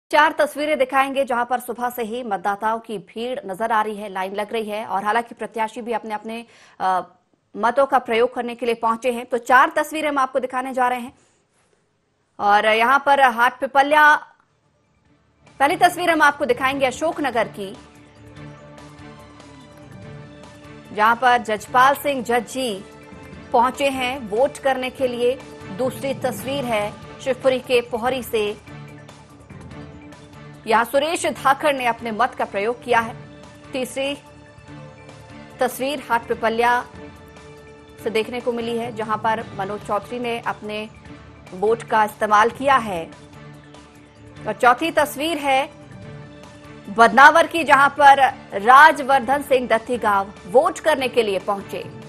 चार तस्वीरें दिखाएंगे जहां पर सुबह से ही मतदाताओं की भीड़ नजर आ रही है, लाइन लग रही है और हालांकि प्रत्याशी भी अपने अपने मतों का प्रयोग करने के लिए पहुंचे हैं। तो चार तस्वीरें हम आपको दिखाने जा रहे हैं और यहां पर हाट पिपल्या। पहली तस्वीर हम आपको दिखाएंगे अशोकनगर की, जहां पर जजपाल सिंह जज जी पहुंचे हैं वोट करने के लिए। दूसरी तस्वीर है शिवपुरी के पोहरी से, यहां सुरेश धाकड़ ने अपने मत का प्रयोग किया है। तीसरी तस्वीर हाट पिपल्या से देखने को मिली है, जहां पर मनोज चौधरी ने अपने वोट का इस्तेमाल किया है। और चौथी तस्वीर है बदनावर की, जहां पर राजवर्धन सिंह दत्तीगांव वोट करने के लिए पहुंचे।